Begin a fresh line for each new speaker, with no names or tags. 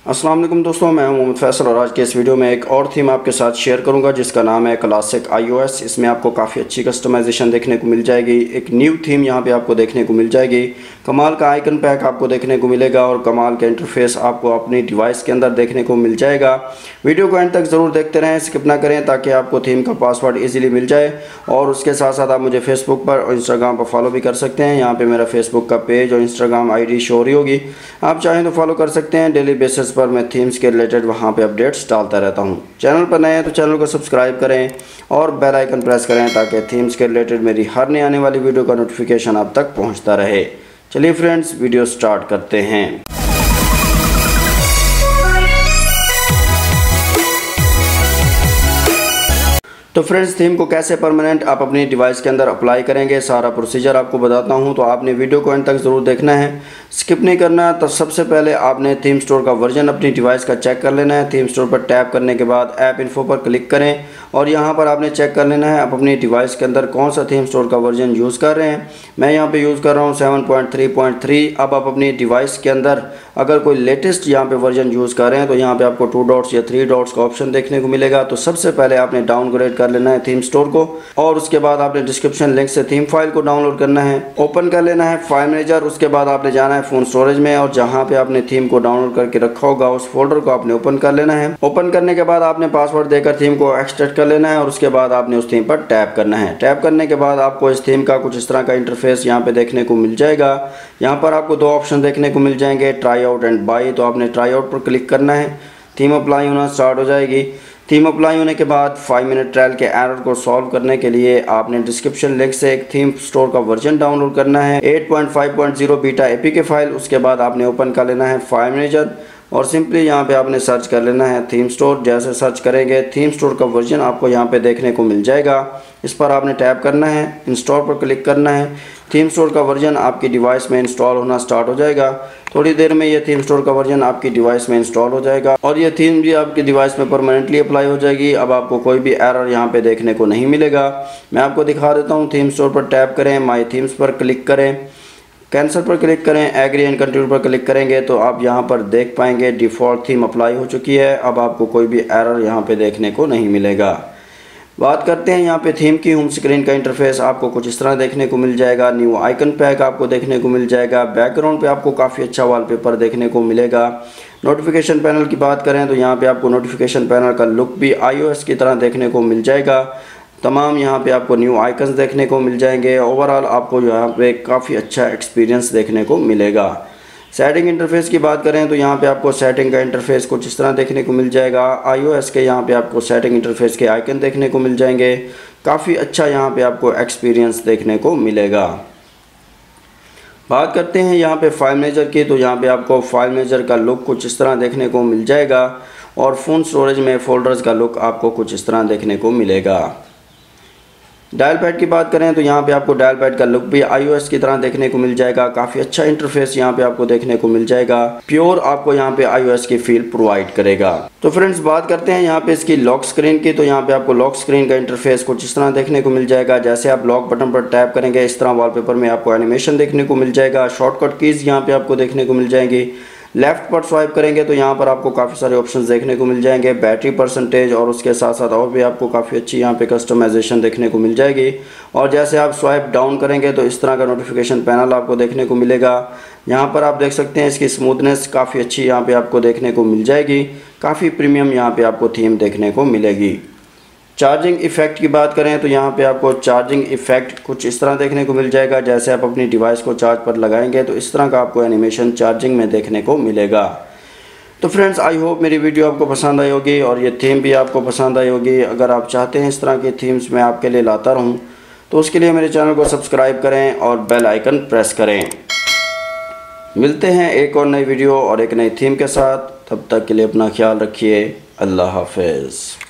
अस्सलाम वालेकुम दोस्तों, मैं हूं मोहम्मद फैसल और आज के इस वीडियो में एक और थीम आपके साथ शेयर करूंगा जिसका नाम है क्लासिक iOS। इसमें आपको काफ़ी अच्छी कस्टमाइजेशन देखने को मिल जाएगी। एक न्यू थीम यहां पे आपको देखने को मिल जाएगी। कमाल का आइकन पैक आपको देखने को मिलेगा और कमाल का इंटरफेस आपको अपनी डिवाइस के अंदर देखने को मिल जाएगा। वीडियो को एंड तक ज़रूर देखते रहें, स्किप ना करें ताकि आपको थीम का पासवर्ड ईजिली मिल जाए। और उसके साथ साथ आप मुझे फेसबुक पर और इंस्टाग्राम पर फॉलो भी कर सकते हैं। यहाँ पर मेरा फेसबुक का पेज और इंस्टाग्राम ID शो हो रही होगी, आप चाहें तो फॉलो कर सकते हैं। डेली बेसिस पर मैं थीम्स के रिलेटेड वहाँ पे अपडेट्स डालता रहता हूँ। चैनल पर नए हैं तो चैनल को सब्सक्राइब करें और बेल आइकन प्रेस करें ताकि थीम्स के रिलेटेड मेरी हर नई आने वाली वीडियो का नोटिफिकेशन आप तक पहुँचता रहे। चलिए फ्रेंड्स, वीडियो स्टार्ट करते हैं। तो फ्रेंड्स, थीम को कैसे परमानेंट आप अपनी डिवाइस के अंदर अप्लाई करेंगे, सारा प्रोसीजर आपको बताता हूं। तो आपने वीडियो को एंड तक ज़रूर देखना है, स्किप नहीं करना। तो सबसे पहले आपने थीम स्टोर का वर्जन अपनी डिवाइस का चेक कर लेना है। थीम स्टोर पर टैप करने के बाद ऐप इन्फो पर क्लिक करें और यहां पर आपने चेक कर लेना है आप अपनी डिवाइस के अंदर कौन सा थीम स्टोर का वर्जन यूज़ कर रहे हैं। मैं यहाँ पर यूज़ कर रहा हूँ 7.3.3। अब आप अपनी डिवाइस के अंदर अगर कोई लेटेस्ट यहाँ पे वर्जन यूज़ कर रहे हैं तो यहाँ पे आपको 2 डॉट्स या 3 डॉट्स का ऑप्शन देखने को मिलेगा। तो सबसे पहले आपने डाउनग्रेड कर लेना है थीम स्टोर को और उसके बाद आपने डिस्क्रिप्शन लिंक से थीम फाइल को डाउनलोड करना है, ओपन कर लेना है फाइल मैनेजर। उसके बाद आपने जाना है फ़ोन स्टोरेज में और जहाँ पे आपने थीम को डाउनलोड करके रखा होगा उस फोल्डर को आपने ओपन कर लेना है। ओपन करने के बाद आपने पासवर्ड देकर थीम को एक्सट्रैक्ट कर लेना है और उसके बाद आपने उस थीम पर टैप करना है। टैप करने के बाद आपको इस थीम का कुछ इस तरह का इंटरफेस यहाँ पे देखने को मिल जाएगा। यहाँ पर आपको 2 ऑप्शन देखने को मिल जाएंगे, ट्राई आउट एंड बाई। तो आपने ट्राई आउट पर क्लिक करना है, थीम अप्लाई होना स्टार्ट हो जाएगी। थीम अप्लाई होने के बाद 5 मिनट ट्रायल के एरर को सॉल्व करने के लिए आपने डिस्क्रिप्शन लिंक से एक थीम स्टोर का वर्जन डाउनलोड करना है, 8.5.0 बीटा APK फाइल। उसके बाद आपने ओपन कर लेना है फाइल मैनेजर और सिंपली यहाँ पे आपने सर्च कर लेना है थीम स्टोर। जैसे सर्च करेंगे थीम स्टोर का वर्जन आपको यहाँ पे देखने को मिल जाएगा। इस पर आपने टैप करना है, इंस्टॉल पर क्लिक करना है। थीम स्टोर का वर्जन आपकी डिवाइस में इंस्टॉल होना स्टार्ट हो जाएगा। थोड़ी देर में ये थीम स्टोर का वर्जन आपकी डिवाइस में इंस्टॉल हो जाएगा और ये थीम भी आपकी डिवाइस में परमानेंटली अप्लाई हो जाएगी। अब आपको कोई भी एरर यहाँ पे देखने को नहीं मिलेगा। मैं आपको दिखा देता हूँ। थीम स्टोर पर टैप करें, माई थीम्स पर क्लिक करें, कैंसिल पर क्लिक करें, एग्री एंड कंटिन्यू पर क्लिक करेंगे तो आप यहाँ पर देख पाएंगे डिफ़ॉल्ट थीम अप्लाई हो चुकी है। अब आपको कोई भी एरर यहाँ पे देखने को नहीं मिलेगा। बात करते हैं यहाँ पे थीम की। होम स्क्रीन का इंटरफेस आपको कुछ इस तरह देखने को मिल जाएगा। न्यू आइकन पैक आपको देखने को मिल जाएगा। बैकग्राउंड पे आपको काफ़ी अच्छा वॉलपेपर देखने को मिलेगा। नोटिफिकेशन पैनल की बात करें तो यहाँ पे आपको नोटिफिकेशन पैनल का लुक भी iOS की तरह देखने को मिल जाएगा। तमाम यहाँ पे आपको न्यू आइकन्स देखने को मिल जाएंगे। ओवरऑल आपको यहाँ पे काफ़ी अच्छा एक्सपीरियंस देखने को मिलेगा। सेटिंग इंटरफेस की बात करें तो यहाँ पे आपको सेटिंग का इंटरफेस कुछ इस तरह देखने को मिल जाएगा। iOS के यहाँ पे आपको सेटिंग इंटरफेस के आइकन देखने को मिल जाएंगे। काफ़ी अच्छा यहाँ पे आपको एक्सपीरियंस देखने को मिलेगा। बात करते हैं यहाँ पे फाइल मैनेजर की। तो यहाँ पे आपको फाइल मैनेजर का लुक कुछ इस तरह देखने को मिल जाएगा और फ़ोन स्टोरेज में फोल्डर्स का लुक आपको कुछ इस तरह देखने को मिलेगा। डायल पैड की बात करें तो यहाँ पे आपको डायल पैड का लुक भी iOS की तरह देखने को मिल जाएगा। काफ़ी अच्छा इंटरफेस यहाँ पे आपको देखने को मिल जाएगा। प्योर आपको यहाँ पे iOS की फील प्रोवाइड करेगा। तो फ्रेंड्स, बात करते हैं यहाँ पे इसकी लॉक स्क्रीन की। तो यहाँ पे आपको लॉक स्क्रीन का इंटरफेस कुछ इस तरह देखने को मिल जाएगा। जैसे आप लॉक बटन पर टैप करेंगे इस तरह वॉलपेपर में आपको एनिमेशन देखने को मिल जाएगा। शॉर्टकट कीज़ यहाँ पे आपको देखने को मिल जाएंगी। लेफ़्ट पर स्वाइप करेंगे तो यहाँ पर आपको काफ़ी सारे ऑप्शंस देखने को मिल जाएंगे, बैटरी परसेंटेज और उसके साथ साथ और भी आपको काफ़ी अच्छी यहाँ पे कस्टमाइजेशन देखने को मिल जाएगी। और जैसे आप स्वाइप डाउन करेंगे तो इस तरह का नोटिफिकेशन पैनल आपको देखने को मिलेगा। यहाँ पर आप देख सकते हैं इसकी स्मूथनेस काफ़ी अच्छी यहाँ पे आपको देखने को मिल जाएगी। काफ़ी प्रीमियम यहाँ पे आपको थीम देखने को मिलेगी। चार्जिंग इफ़ेक्ट की बात करें तो यहाँ पे आपको चार्जिंग इफ़ेक्ट कुछ इस तरह देखने को मिल जाएगा। जैसे आप अपनी डिवाइस को चार्ज पर लगाएंगे तो इस तरह का आपको एनिमेशन चार्जिंग में देखने को मिलेगा। तो फ्रेंड्स, आई होप मेरी वीडियो आपको पसंद आई होगी और ये थीम भी आपको पसंद आई होगी। अगर आप चाहते हैं इस तरह की थीम्स मैं आपके लिए लाता रहूँ तो उसके लिए मेरे चैनल को सब्सक्राइब करें और बेल आइकन प्रेस करें। मिलते हैं एक और नई वीडियो और एक नई थीम के साथ। तब तक के लिए अपना ख्याल रखिए। अल्लाह हाफिज़।